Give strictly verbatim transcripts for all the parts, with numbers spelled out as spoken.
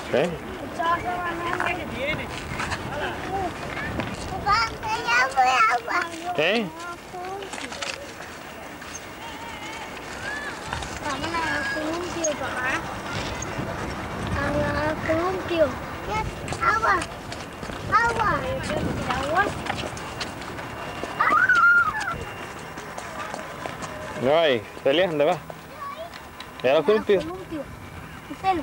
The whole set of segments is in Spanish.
¿Qué? ¿Qué? Vamos a columpio, papá. A columpio. Agua. Agua. Agua. ¿Dónde va ahí? Celia, ¿dónde va? ¿Ya los columpios? Columpio. El pelo.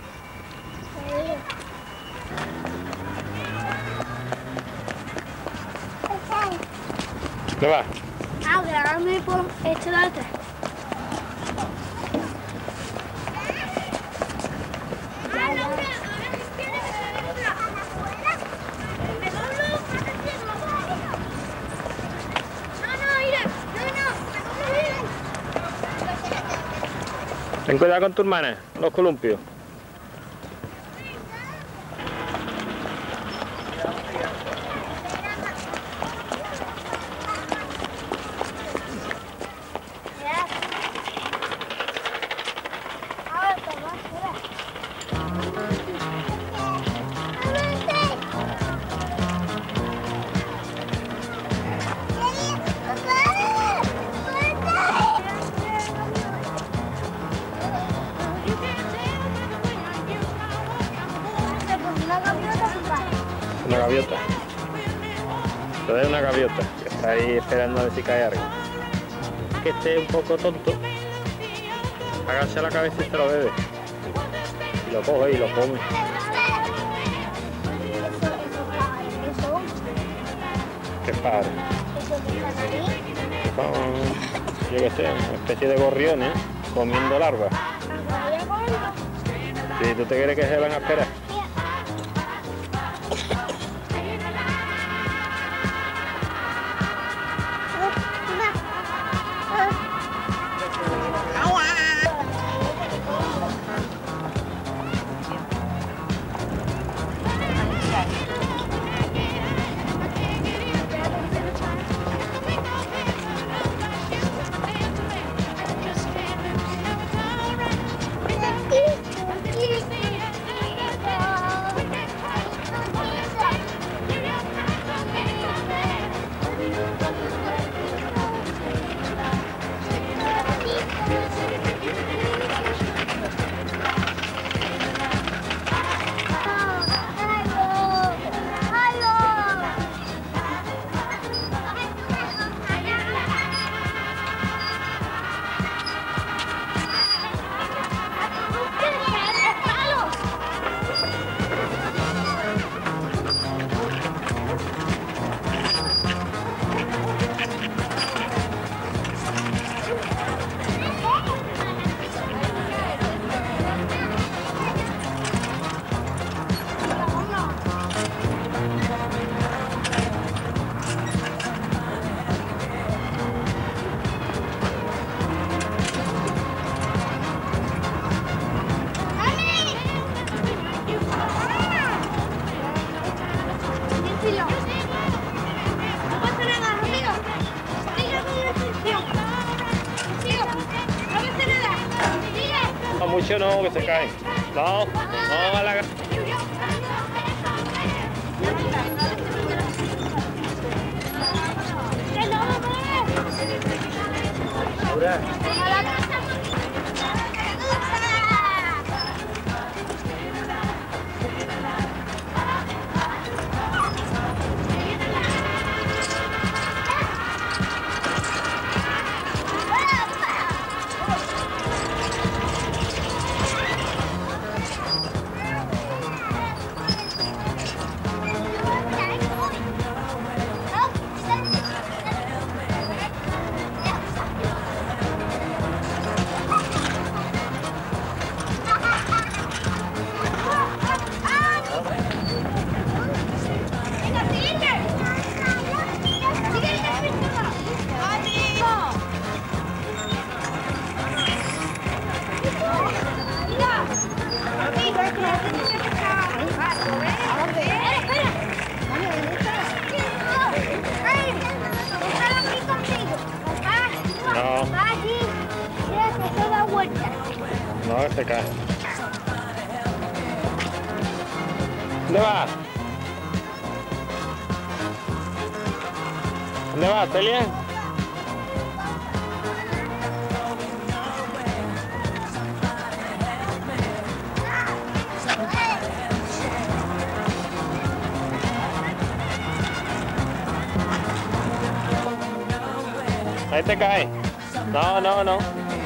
¿Dónde va? Ah, grabame por este lado. Ten cuidado con tu hermana, los columpios. Una gaviota. Esto es una gaviota que está ahí esperando a ver si cae algo. Que esté un poco tonto, agacha la cabeza y se lo bebe. Y lo coge y lo come. ¿Qué padre? Son, yo qué sé, una especie de gorriones comiendo larvas. Si tú te crees que se van a esperar. No mucho no, que se caen. No, no a la... Ahora. No, se cae. ¿Dónde vas? ¿Dónde vas, Celia? Ahí te cae. No, no, no.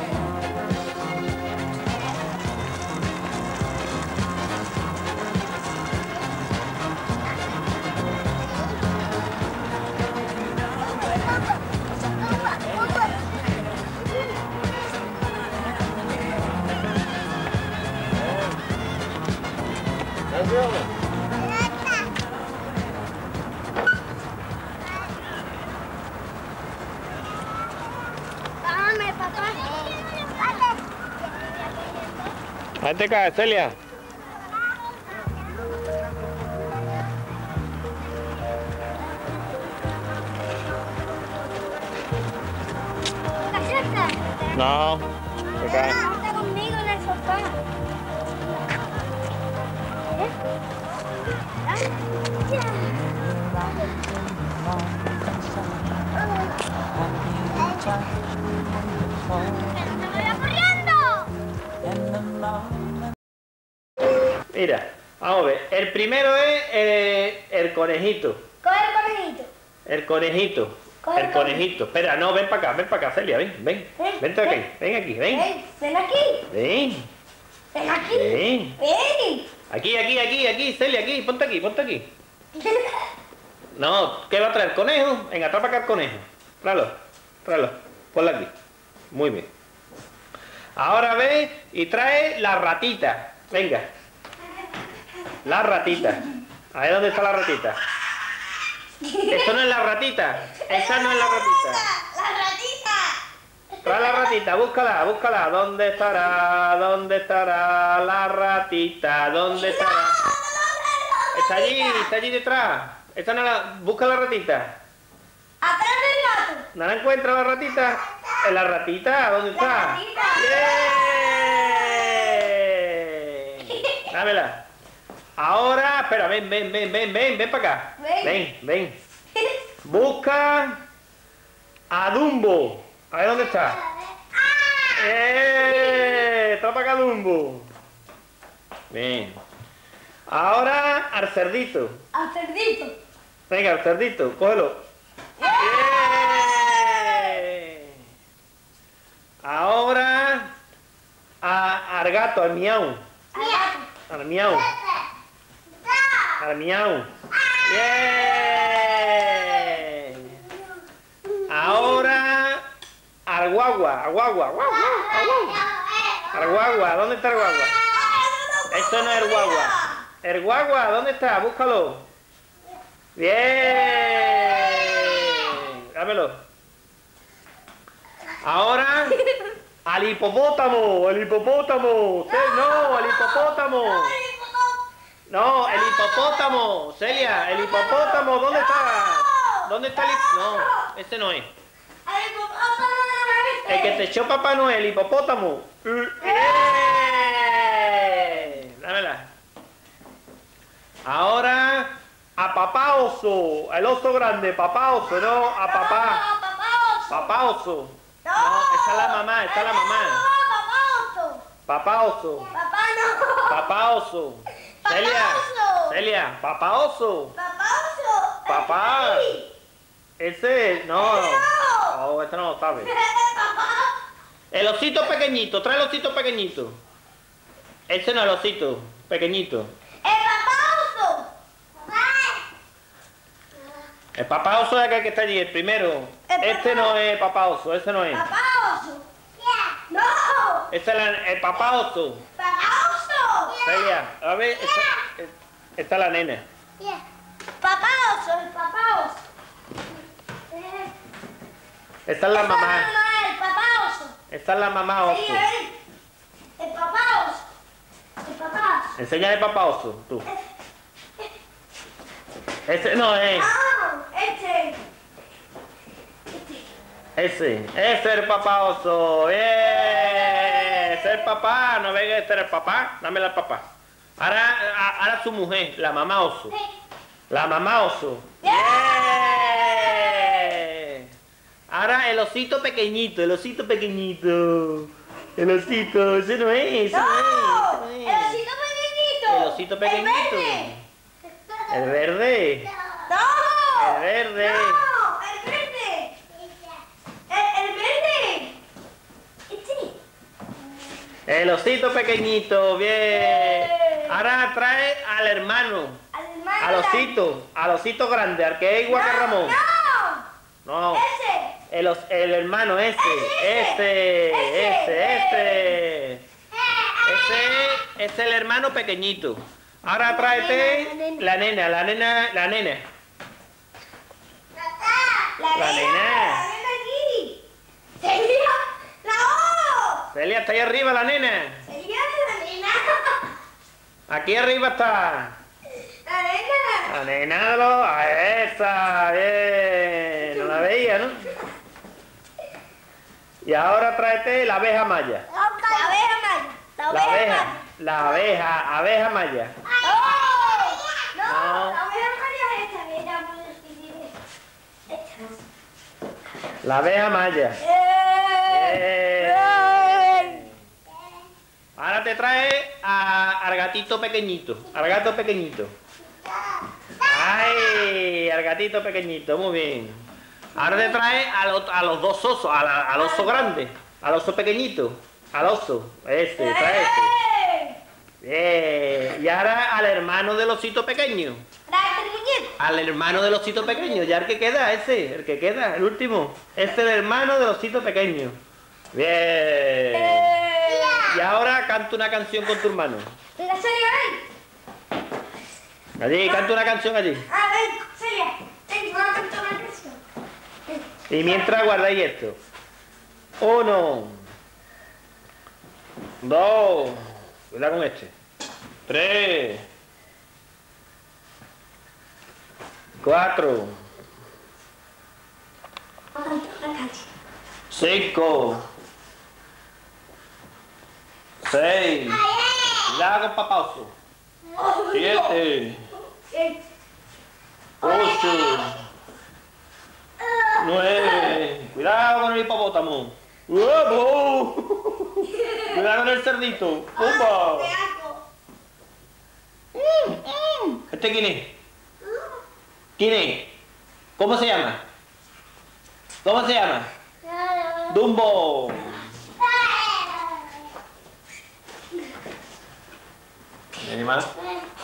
Dame, papá. Ahí te cae, Celia. ¿Cachaste? No, te cae. Está conmigo en el sofá. Mira, vamos a ver. El primero es eh, el conejito. Coge el conejito. El conejito. Coge El el conejito. Espera, no, ven para acá, ven para acá, Celia, ven, ven. Ven, Vente aquí, ven. ven aquí, ven. Ven, ven aquí. Ven, Ven aquí. ven. Ven. Aquí, aquí, aquí, aquí, Celia, aquí, ponte aquí, ponte aquí. No, ¿qué va a traer? ¿Conejo? Venga, atrapa acá el conejo. Tráelo, tráelo. Ponlo aquí. Muy bien. Ahora ve y trae la ratita. Venga. La ratita. A ver dónde está la ratita. Esto no es la ratita. Esa no es la ratita. La ratita. Trae la ratita, búscala, búscala. ¿Dónde estará? ¿Dónde estará la ratita? ¿Dónde estará? Está allí, está allí detrás. Esta no la... Busca la ratita. Atrás del gato. ¿No la encuentra la ratita? ¿En la ratita? ¿Dónde está? La ratita. ¡Bien! Dámela. Ahora, espera, ven, ven, ven, ven, ven, ven para acá. Ven. Ven, ven. Busca a Dumbo. A ver dónde está. ¡Eh! Trae para acá Dumbo. Bien. Ahora al cerdito. Al cerdito. Venga, al cerdito, cógelo. Bien. Ahora a, al gato, al miau. Al gato. Al miau. Al miau. Bien. Ahora al guagua, al guagua, guagua, al guagua. Al guagua, ¿dónde está el guagua? Esto no es el guagua. El guagua, ¿dónde está? Búscalo. Bien. Dámelo. Ahora al hipopótamo, el hipopótamo. Ce- No, el hipopótamo. No, el hipopótamo. Celia, el hipopótamo, ¿dónde está? ¿Dónde está el hipopótamo? No, este no es. El que te echó Papá Noel, el hipopótamo. Bien. Dámela. Ahora a papá oso, el oso grande, papá oso, no, a papá, papá oso. No, esa es la mamá, esa es la mamá. Papá oso, Papá no. papá oso. Celia, oso. Celia, papá oso. Papá oso. Papá. Sí. Ese, no, No. no, este no lo sabe. Papá. El osito pequeñito, trae el osito pequeñito. Ese no es el osito, pequeñito. El papá oso. El papá oso es aquel que está allí, el primero. El Este papá- no es papá oso, ese no es. Papá oso. No. Este es la- el papá oso. Papá oso. Celia, a ver, esta, esta es la nena. Papá oso, el papá oso. Esta es la Esta mamá. El papá oso. Esta es la mamá oso. Sí, ven. El papá oso. El papá oso. Enseña el papá oso, tú. Ese no es. Ah, este. Ese. Ese es el papá oso. ¡Bien! Ese es el papá. No ves que este es el papá. Dámela al papá. Ahora, a- ahora su mujer, la mamá oso. La mamá oso. ¡Bien! ¡Bien! Ahora el osito pequeñito, el osito pequeñito. El osito, ese no es, ese ¡No! no es, ese no ¡El es. osito pequeñito! El osito pequeñito. ¡El verde! El verde. ¡No! El verde. ¡No! ¡El verde! ¡El, el verde! Este. El osito pequeñito, bien. Ahora trae al hermano, Al hermano. al osito, al osito grande, al que es igual que Ramón. ¡No! No, ¡Ese! el, os- el hermano ese, Ese, ese, ese, ese. ese. Ese es el hermano pequeñito. Ahora tráete la nena, la nena, la nena. La, La nena. nena. La nena aquí. Sería la O. Celia, está ahí arriba la nena. Sería la nena. Aquí arriba está. La nena. La nena de los... ¡Ah, esa! ¡Bien! No la veía, ¿no? Y ahora tráete la abeja maya. La abeja maya. La La abeja abeja, maya. la abeja, abeja maya. ¡No! No, No. la abeja maya es esta. Mira, por el esta. La abeja maya. ¡Eh! Bien. Ahora te trae a- al gatito pequeñito. Al gato pequeñito. ¡Ay! Al gatito pequeñito, muy bien. Ahora te trae a los, a los dos osos, a la- al oso grande, al oso pequeñito, al oso. Ese, trae ese. Bien. Y ahora al hermano del osito pequeño. Trae el muñeco. Al hermano del osito pequeño. Ya el que queda, ese, el que queda, el último. Este es el hermano del osito pequeño. Bien. ¡Eh! Y ahora canta una canción con tu hermano. Mira, Celia, ven. Allí, canta una canción allí. Ah, ven, Celia. Ven, vamos a cantar una canción. Ven. Y mientras guardáis esto. Uno. Dos. Cuidado con este. Tres. Cuatro. Vamos a cantar una canción. Cinco. Seis. Cuidado con papauso. Siete. Eh, Ocho. Nueve. Cuidado con el hipopótamo. ¡Uopo! Cuidado con el cerdito. ¡Pumba! Te hago. ¿Este quién es? ¿Quién es? ¿Cómo se llama? ¿Cómo se llama? Dumbo. ¿Y hay más?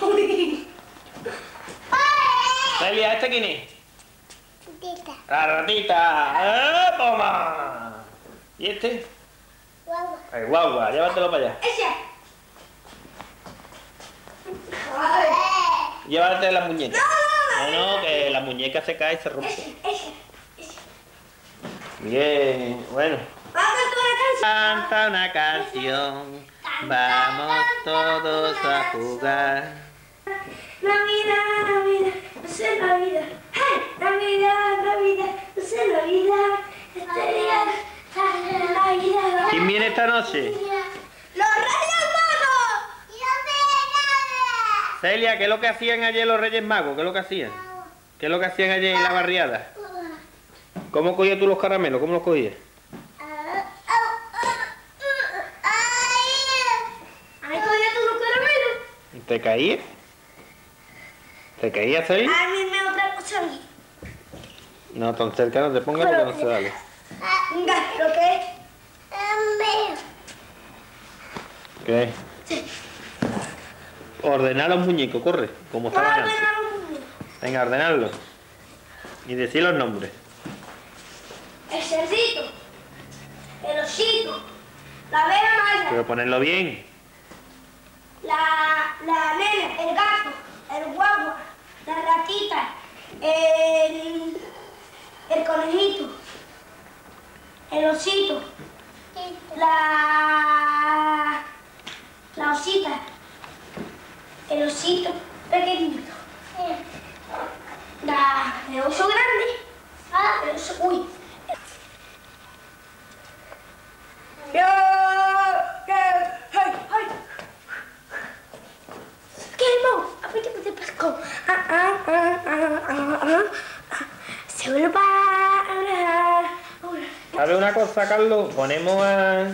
Celia, ¿este quién es? La ratita. ¡Eh, toma! ¿Y este? El guagua, llévatelo para allá. Ese. Ay. Llévate la muñeca. No, no, que la muñeca se cae y se rompe. Ese, ese, ese. Bien, bueno. Vamos a cantar una canción. Canta una canción, vamos todos a jugar. Navidad, Navidad, no sé la vida. ¡Hey! Navidad, Navidad, no sé la vida. Este día, la Navidad. ¿Quién viene esta noche? ¡Los Reyes Magos! ¡Yo sé nada! Celia, ¿qué es lo que hacían ayer los Reyes Magos? ¿Qué es lo que hacían? ¿Qué es lo que hacían ayer en la barriada? ¿Cómo cogías tú los caramelos? ¿Cómo los cogías? ¿Ahí cogía tú los caramelos? ¿Te caías? ¿Te caías, Celia? A mí me otra cosa a mí. No, tan cerca no te pongas porque no se vale. Venga, ¿lo que es? ¿Qué? Ordenar los muñecos, corre, como estaban antes. Venga, ordenarlos. Y decir los nombres. El cerdito, el osito, la abeja maya, Pero ponerlo bien. la, la nena, el gato, el guagua, la ratita, el, el conejito, el osito, la, la osita, el osito pequeñito, la, el oso grande, ah, el oso, uy. ¡Ya! ¡Ya! ¡Ay! ¡Ay! ¿Sabes una cosa, Carlos? Ponemos a,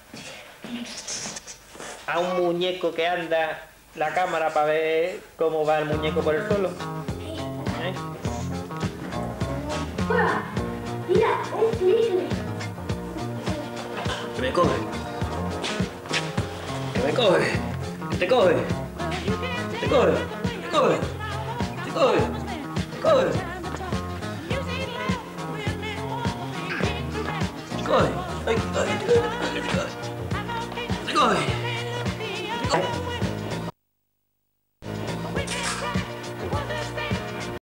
a un muñeco que anda la cámara para ver cómo va el muñeco por el suelo. ¿Eh? ¡Prueba! Mira, es libre. Que me coge. Que me coge. Que te coge. Que te coge. Que te coge. Que te coge. Que te coge.